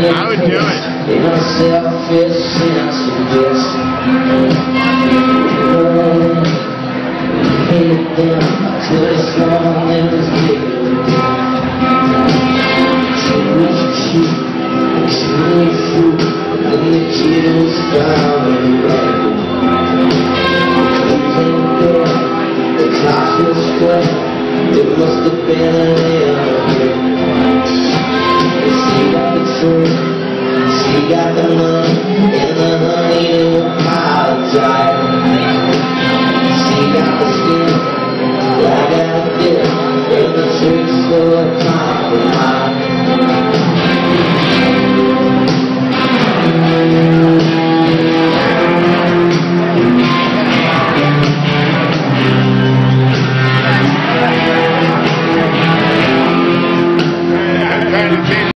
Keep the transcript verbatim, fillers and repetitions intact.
I would do it. In a selfish sense of this, hated them, I could have sworn it was you. Chewy cheap, chewy fruit, then the juice found in red. The clock was square, it must have been an interview. She got the truth, she got the money, and the honey in the pile of dry. She got the skin.